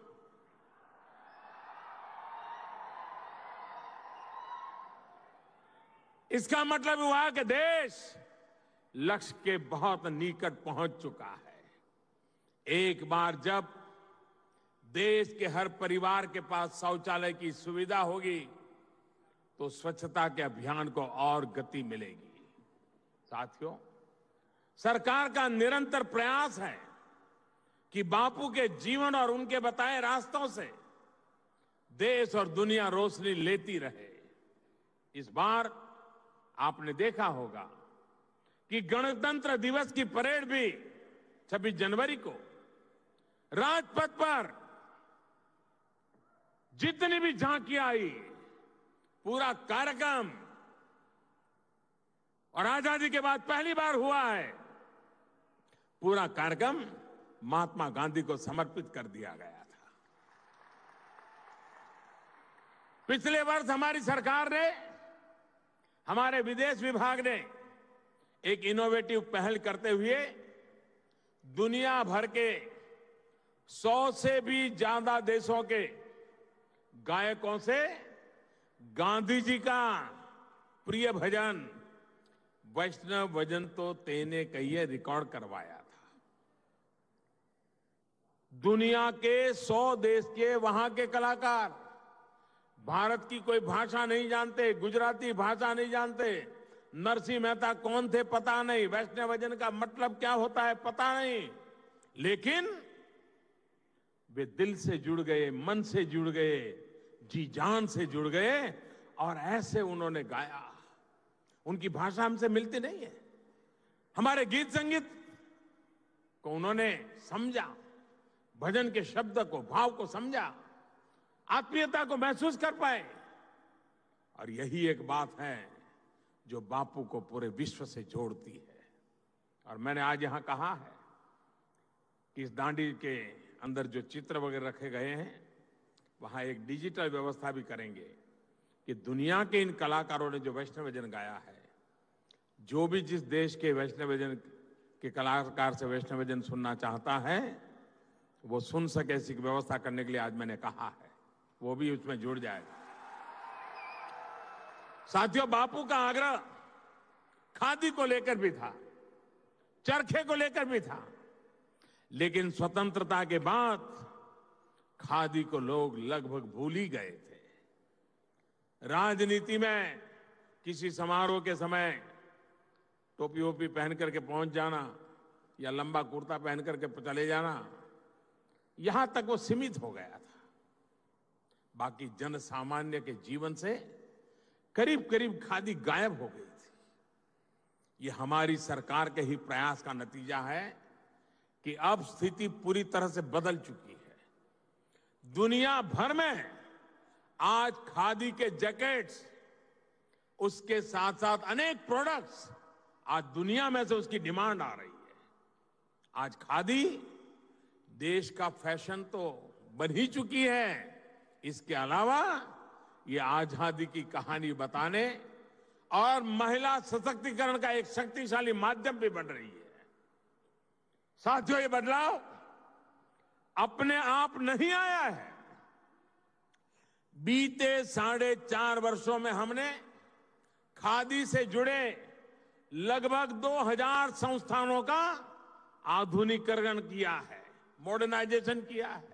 इसका मतलब हुआ कि देश लक्ष्य के बहुत निकट पहुंच चुका है। एक बार जब देश के हर परिवार के पास शौचालय की सुविधा होगी तो स्वच्छता के अभियान को और गति मिलेगी। साथियों, सरकार का निरंतर प्रयास है कि बापू के जीवन और उनके बताए रास्तों से देश और दुनिया रोशनी लेती रहे। इस बार आपने देखा होगा कि गणतंत्र दिवस की परेड भी छब्बीस जनवरी को राजपथ पर जितनी भी झांकियां आई, पूरा कार्यक्रम, और आजादी के बाद पहली बार हुआ है, पूरा कार्यक्रम महात्मा गांधी को समर्पित कर दिया गया था। पिछले वर्ष हमारी सरकार ने, हमारे विदेश विभाग ने एक इनोवेटिव पहल करते हुए दुनिया भर के सौ से भी ज्यादा देशों के गायकों से गांधी जी का प्रिय भजन वैष्णव भजन तो तेने कहिए रिकॉर्ड करवाया था। दुनिया के सौ देश के वहां के कलाकार भारत की कोई भाषा नहीं जानते, गुजराती भाषा नहीं जानते, नरसिंह मेहता कौन थे पता नहीं, वैष्णव भजन का मतलब क्या होता है पता नहीं, लेकिन वे दिल से जुड़ गए, मन से जुड़ गए, जी जान से जुड़ गए और ऐसे उन्होंने गाया। उनकी भाषा हमसे मिलती नहीं है, हमारे गीत संगीत को उन्होंने समझा, भजन के शब्द को, भाव को समझा, आत्मीयता को महसूस कर पाए। और यही एक बात है जो बापू को पूरे विश्व से जोड़ती है। और मैंने आज यहां कहा है कि इस दांडी के अंदर जो चित्र वगैरह रखे गए हैं, वहां एक डिजिटल व्यवस्था भी करेंगे कि दुनिया के इन कलाकारों ने जो वैष्णव भजन गाया है, जो भी जिस देश के वैष्णव भजन के कलाकार से वैष्णव भजन सुनना चाहता है वो सुन सके, ऐसी व्यवस्था करने के लिए आज मैंने कहा है, वो भी उसमें जुड़ जाएगा। साथियों, बापू का आग्रह खादी को लेकर भी था, चरखे को लेकर भी था, लेकिन स्वतंत्रता के बाद खादी को लोग लगभग भूल ही गए थे। राजनीति में किसी समारोह के समय टोपी वोपी पहन करके पहुंच जाना या लंबा कुर्ता पहन करके चले जाना, यहां तक वो सीमित हो गया था। बाकी जन सामान्य के जीवन से करीब करीब खादी गायब हो गई थी। ये हमारी सरकार के ही प्रयास का नतीजा है कि अब स्थिति पूरी तरह से बदल चुकी है। दुनिया भर में आज खादी के जैकेट्स, उसके साथ साथ अनेक प्रोडक्ट्स, आज दुनिया में से उसकी डिमांड आ रही है। आज खादी देश का फैशन तो बन ही चुकी है, इसके अलावा ये आजादी की कहानी बताने और महिला सशक्तिकरण का एक शक्तिशाली माध्यम भी बन रही है। साथियों, ये बदलाव अपने आप नहीं आया है। बीते साढ़े चार वर्षों में हमने खादी से जुड़े लगभग दो हज़ार संस्थानों का आधुनिकीकरण किया है, मॉडर्नाइजेशन किया है।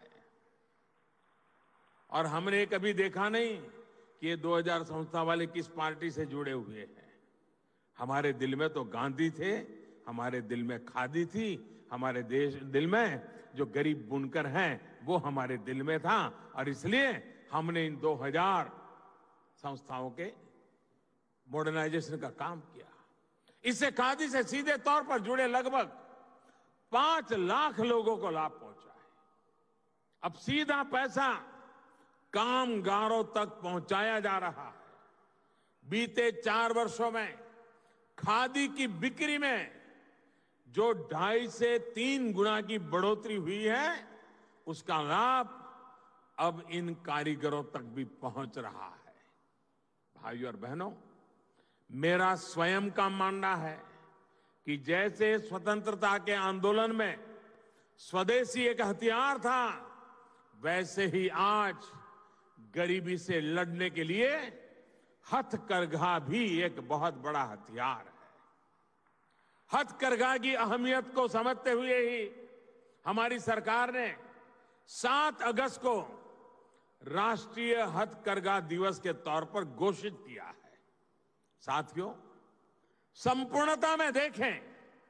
और हमने कभी देखा नहीं कि ये दो हज़ार संस्था वाले किस पार्टी से जुड़े हुए हैं। हमारे दिल में तो गांधी थे, हमारे दिल में खादी थी, हमारे देश दिल में जो गरीब बुनकर हैं वो हमारे दिल में था, और इसलिए हमने इन दो हज़ार संस्थाओं के मॉडर्नाइजेशन का काम किया। इससे खादी से सीधे तौर पर जुड़े लगभग पांच लाख लोगों को लाभ पहुंचा है। अब सीधा पैसा कामगारों तक पहुंचाया जा रहा है। बीते चार वर्षों में खादी की बिक्री में जो ढाई से तीन गुना की बढ़ोतरी हुई है, उसका लाभ अब इन कारीगरों तक भी पहुंच रहा है। भाइयों और बहनों, मेरा स्वयं का मानना है कि जैसे स्वतंत्रता के आंदोलन में स्वदेशी एक हथियार था, वैसे ही आज गरीबी से लड़ने के लिए हथकरघा भी एक बहुत बड़ा हथियार है। हथकरघा की अहमियत को समझते हुए ही हमारी सरकार ने सात अगस्त को राष्ट्रीय हथकरघा दिवस के तौर पर घोषित किया है। साथियों, संपूर्णता में देखें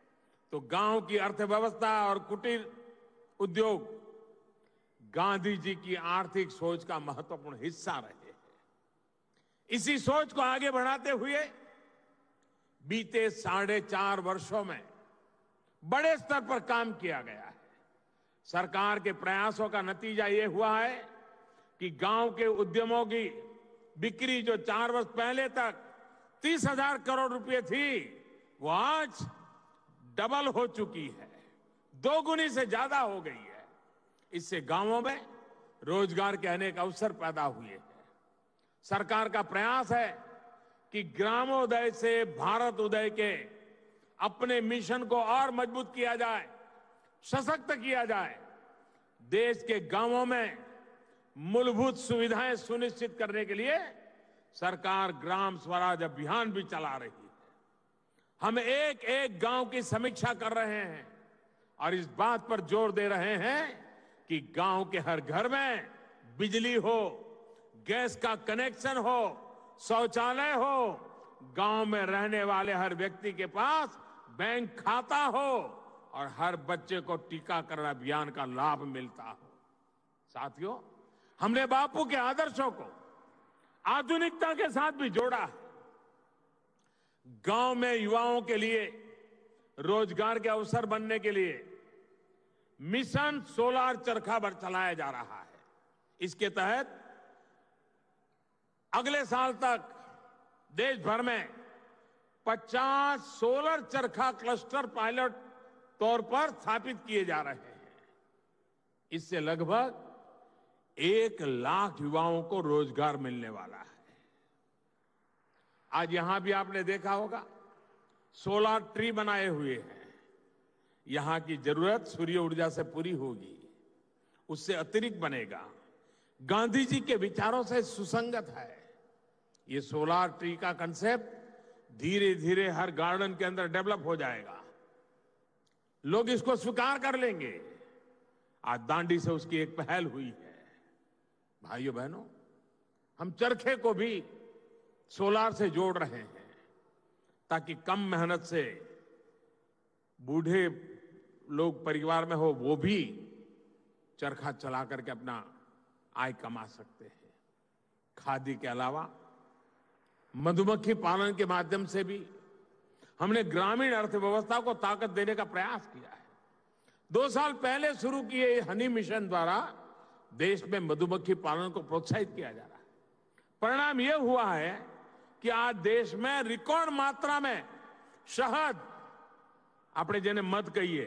तो गांव की अर्थव्यवस्था और कुटीर उद्योग गांधी जी की आर्थिक सोच का महत्वपूर्ण हिस्सा रहे हैं। इसी सोच को आगे बढ़ाते हुए बीते साढ़े चार वर्षों में बड़े स्तर पर काम किया गया है। सरकार के प्रयासों का नतीजा ये हुआ है कि गांव के उद्यमों की बिक्री जो चार वर्ष पहले तक तीस हजार करोड़ रुपए थी, वो आज डबल हो चुकी है, दोगुनी से ज्यादा हो गई है। इससे गांवों में रोजगार के अनेक अवसर पैदा हुए हैं। सरकार का प्रयास है कि ग्रामोदय से भारत उदय के अपने मिशन को और मजबूत किया जाए, सशक्त किया जाए। देश के गांवों में मूलभूत सुविधाएं सुनिश्चित करने के लिए सरकार ग्राम स्वराज अभियान भी चला रही है। हम एक एक गांव की समीक्षा कर रहे हैं और इस बात पर जोर दे रहे हैं कि गांव के हर घर में बिजली हो, गैस का कनेक्शन हो, शौचालय हो, गांव में रहने वाले हर व्यक्ति के पास बैंक खाता हो और हर बच्चे को टीकाकरण अभियान का लाभ मिलता हो। साथियों, हमने बापू के आदर्शों को आधुनिकता के साथ भी जोड़ा है। गांव में युवाओं के लिए रोजगार के अवसर बनने के लिए मिशन सोलर चरखा पर चलाया जा रहा है। इसके तहत अगले साल तक देश भर में पचास सोलर चरखा क्लस्टर पायलट तौर पर स्थापित किए जा रहे हैं। इससे लगभग एक लाख युवाओं को रोजगार मिलने वाला है। आज यहां भी आपने देखा होगा सोलर ट्री बनाए हुए हैं। यहां की जरूरत सूर्य ऊर्जा से पूरी होगी, उससे अतिरिक्त बनेगा। गांधी जी के विचारों से सुसंगत है। ये सोलर ट्री का कंसेप्ट धीरे धीरे हर गार्डन के अंदर डेवलप हो जाएगा। लोग इसको स्वीकार कर लेंगे। आज दांडी से उसकी एक पहल हुई है। भाइयों बहनों, हम चरखे को भी सोलार से जोड़ रहे हैं ताकि कम मेहनत से बूढ़े लोग परिवार में हो वो भी चरखा चला करके अपना आय कमा सकते हैं। खादी के अलावा मधुमक्खी पालन के माध्यम से भी हमने ग्रामीण अर्थव्यवस्था को ताकत देने का प्रयास किया है। दो साल पहले शुरू किए हनी मिशन द्वारा देश में मधुमक्खी पालन को प्रोत्साहित किया जा रहा है। परिणाम यह हुआ है कि आज देश में रिकॉर्ड मात्रा में शहद, आपने जिन्हें मध कहिए,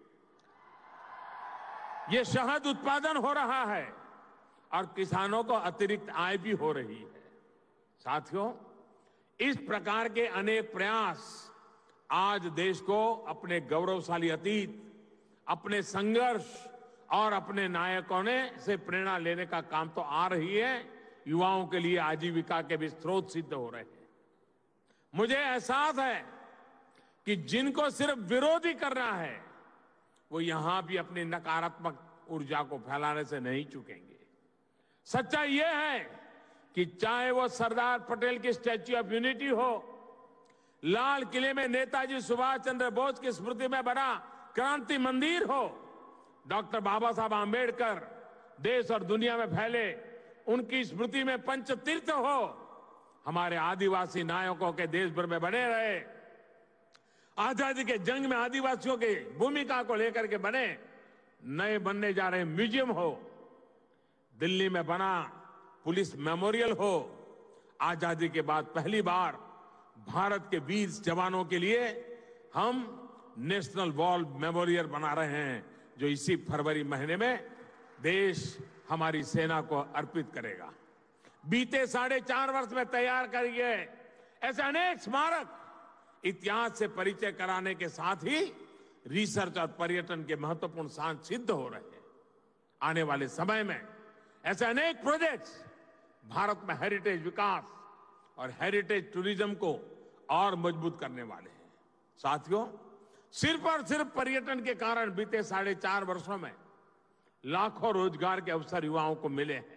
ये शहद उत्पादन हो रहा है और किसानों को अतिरिक्त आय भी हो रही है। साथियों, इस प्रकार के अनेक प्रयास आज देश को अपने गौरवशाली अतीत, अपने संघर्ष और अपने नायकों ने से प्रेरणा लेने का काम तो आ रही है। युवाओं के लिए आजीविका के भी स्रोत सिद्ध हो रहे हैं। मुझे एहसास है कि जिनको सिर्फ विरोधी करना है वो यहां भी अपनी नकारात्मक ऊर्जा को फैलाने से नहीं चूकेंगे। सच्चाई यह है कि चाहे वो सरदार पटेल की स्टैच्यू ऑफ यूनिटी हो, लाल किले में नेताजी सुभाष चंद्र बोस की स्मृति में बना क्रांति मंदिर हो, डॉक्टर बाबा साहब आंबेडकर देश और दुनिया में फैले उनकी स्मृति में पंचतीर्थ हो, हमारे आदिवासी नायकों के देश भर में बने रहे, आजादी के जंग में आदिवासियों की भूमिका को लेकर के बने नए बनने जा रहे म्यूजियम हो, दिल्ली में बना पुलिस मेमोरियल हो, आजादी के बाद पहली बार भारत के वीर जवानों के लिए हम नेशनल वॉर मेमोरियल बना रहे हैं, जो इसी फरवरी महीने में देश हमारी सेना को अर्पित करेगा। बीते साढ़े चार वर्ष में तैयार करिए ऐसे अनेक स्मारक इतिहास से परिचय कराने के साथ ही रिसर्च और पर्यटन के महत्वपूर्ण साधन सिद्ध हो रहे हैं। आने वाले समय में ऐसे अनेक प्रोजेक्ट्स भारत में हेरिटेज विकास और हेरिटेज टूरिज्म को और मजबूत करने वाले हैं। साथियों, सिर्फ और सिर्फ पर्यटन के कारण बीते साढ़े चार वर्षों में लाखों रोजगार के अवसर युवाओं को मिले हैं।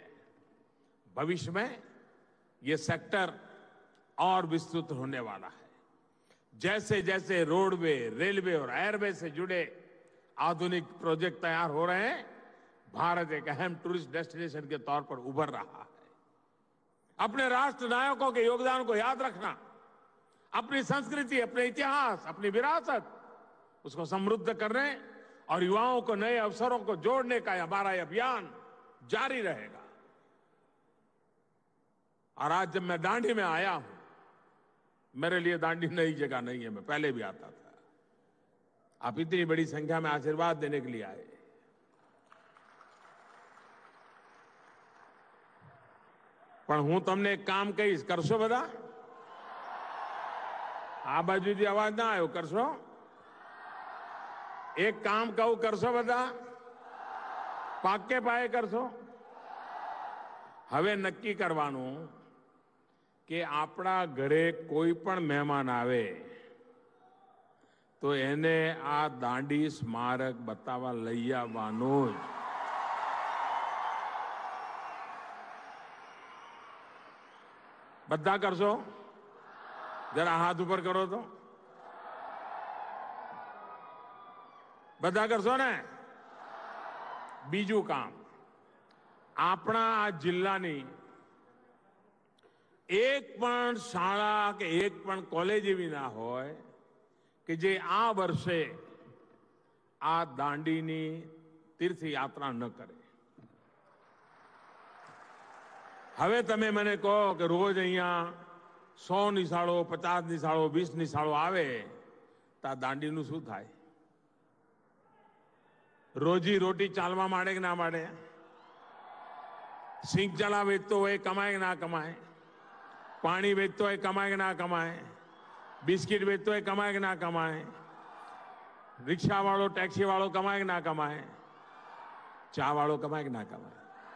भविष्य में ये सेक्टर और विस्तृत होने वाला है। जैसे जैसे रोडवे, रेलवे और एयरवे से जुड़े आधुनिक प्रोजेक्ट तैयार हो रहे हैं, भारत एक अहम टूरिस्ट डेस्टिनेशन के तौर पर उभर रहा है। अपने राष्ट्र नायकों के योगदान को याद रखना, अपनी संस्कृति, अपने इतिहास, अपनी विरासत, उसको समृद्ध करने और युवाओं को नए अवसरों को जोड़ने का हमारा ये अभियान जारी रहेगा। और आज जब मैं दांडी में आया हूं, मेरे लिए दांडी नई जगह नहीं है, मैं पहले भी आता था। आप इतनी बड़ी संख्या में आशीर्वाद देने के लिए आए। પણ હું તમને એક કામ કહીશ, કરશો બધા? આ બાજુથી અવાજ ના આવ્યો, કરશો? એક કામ કહું, કરશો બધા? પાકે પાયે કરશો? હવે નક્કી કરવાનું કે આપણા ઘરે કોઈ પણ મહેમાન આવે તો એને આ દાંડી સ્મારક બતાવવા લઈ આવવાનું જ. બધા કરશો? જરા હાથ ઉપર કરો તો. બધા કરશો ને? બીજું કામ, આપણા આ જિલ્લાની એક પણ શાળા કે એક પણ કોલેજ એવી ના હોય કે જે આ વર્ષે આ દાંડીની તીર્થયાત્રા ન કરે. હવે તમે મને કહો કે રોજ અહીંયા સો નિશાળો, પચાસ નિશાળો, વીસ નિશાળો આવે તો આ દાંડીનું શું થાય? રોજી રોટી ચાલવા માંડે કે ના માંડે? સિંગ ચલા વેચતો હોય કમાય કે ના કમાય? પાણી વેચતો હોય કમાય કે ના કમાય? બિસ્કિટ વેચતો હોય કમાય કે ના કમાય? રિક્ષા વાળો, ટેક્સી વાળો કમાય કે ના કમાય? ચા વાળો કમાય કે ના કમાય?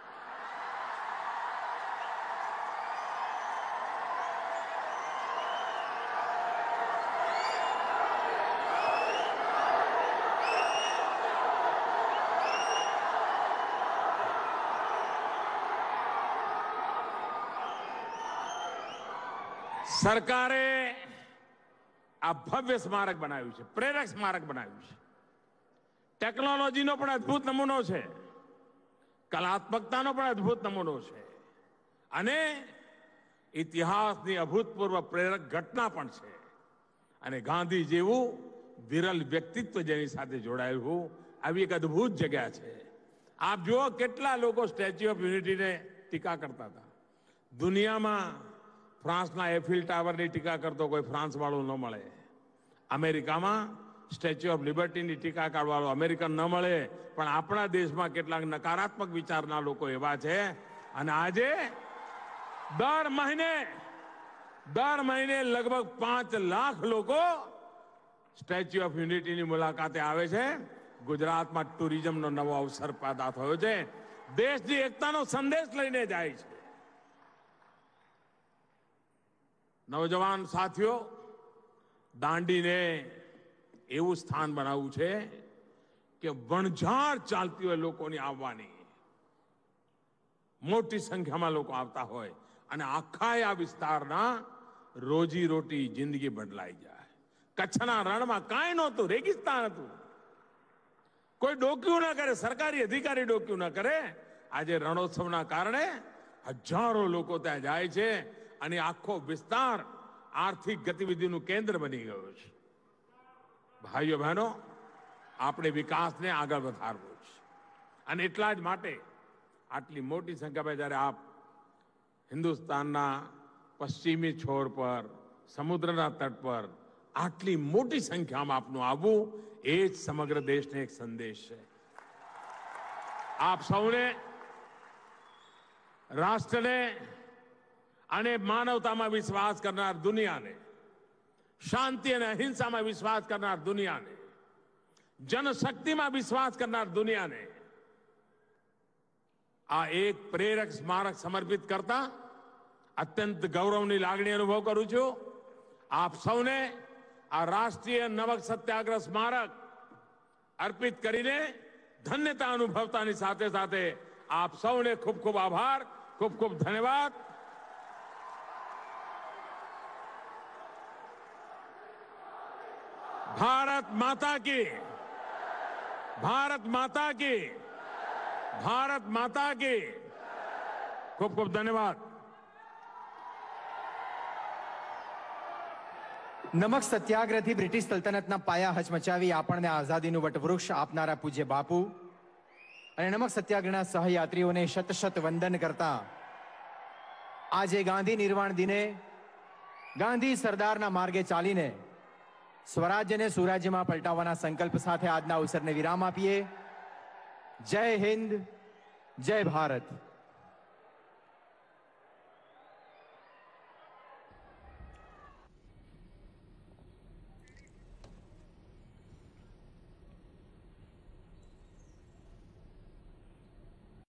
સરકારે આ ભવ્ય સ્મારક બનાવ્યું છે, પ્રેરક સ્મારક બનાવ્યું છે. ટેકનોલોજીનો પણ અદ્ભુત નમૂનો છે, કલાત્મકતાનો પણ અદ્ભુત નમૂનો છે અને ઇતિહાસની અભૂતપૂર્વ પ્રેરક ઘટના પણ છે. અને ગાંધી જેવું વિરલ વ્યક્તિત્વ જેની સાથે જોડાયેલું આવી એક અદ્ભુત જગ્યા છે. આપ જુઓ કેટલા લોકો સ્ટેચ્યુ ઓફ યુનિટીને ટીકા કરતા હતા. દુનિયામાં ફ્રાન્સના એફિલ ટાવરની ટીકા કરતો કોઈ ફ્રાન્સ વાળો ન મળે. અમેરિકામાં સ્ટેચ્યુ ઓફ લિબર્ટીની ટીકા કરવાવાળો અમેરિકન ન મળે. પણ આપણા દેશમાં કેટલાક નકારાત્મક વિચારના લોકો એવા છે. અને આજે દર મહિને દર મહિને લગભગ પાંચ લાખ લોકો સ્ટેચ્યુ ઓફ યુનિટીની મુલાકાતે આવે છે. ગુજરાતમાં ટુરિઝમનો નવો અવસર પેદા થયો છે. દેશની એકતાનો સંદેશ લઈને જાય છે. નવજવાન સાથીઓ, દાંડીને એવું સ્થાન બનાવવું છે કે વણઝાર ચાલતી હોય લોકોની આવવાની, મોટી સંખ્યામાં લોકો આવતા હોય અને આખા આ વિસ્તારના રોજી રોટી, જિંદગી બદલાઈ જાય. કચ્છના રણમાં કાંઈ નહોતું, રેગિસ્તાન હતું. કોઈ ડોક્યું ના કરે, સરકારી અધિકારી ડોક્યું ના કરે. આજે રણોત્સવના કારણે હજારો લોકો ત્યાં જાય છે અને આખો વિસ્તાર આર્થિક ગતિવિધિનું કેન્દ્ર બની ગયો છે. ભાઈઓ બહેનો, આપણે વિકાસને આગળ વધારવો છે અને એટલા જ માટે આટલી મોટી સંખ્યામાં જ્યારે આપ હિન્દુસ્તાનના પશ્ચિમી છોર પર, સમુદ્રના તટ પર આટલી મોટી સંખ્યામાં આપનું આવવું, એ જ સમગ્ર દેશને એક સંદેશ છે. આપ સૌને, રાષ્ટ્રને અને માનવતામાં વિશ્વાસ કરનાર દુનિયાને, શાંતિ અને અહિંસામાં વિશ્વાસ કરનાર દુનિયાને, જનશક્તિમાં વિશ્વાસ કરનાર દુનિયાને આ એક પ્રેરક સ્મારક સમર્પિત કરતા અત્યંત ગૌરવની લાગણી અનુભવ કરું છું. આપ સૌને આ રાષ્ટ્રીય નમક સત્યાગ્રહ સ્મારક અર્પિત કરીને ધન્યતા અનુભવતાની સાથે સાથે આપ સૌને ખૂબ ખૂબ આભાર, ખૂબ ખૂબ ધન્યવાદ. भारत माता की, भारत माता की, भारत माता की। खूब खूब धन्यवाद। નમક સત્યાગ્રહથી બ્રિટિશ સલ્તનતના પાયા હચમચાવી આપણને આઝાદીનું વટવૃક્ષ આપનારા પૂજ્ય બાપુ અને નમક સત્યાગ્રહના સહયાત્રીઓને શત શત વંદન કરતા આજે ગાંધી નિર્વાણ દિને ગાંધી સરદારના માર્ગે ચાલીને સ્વરાજ્યને સુરાજ્યમાં પલટાવવાના સંકલ્પ સાથે આજના અવસરને વિરામ આપીએ। જય હિન્દ, જય ભારત।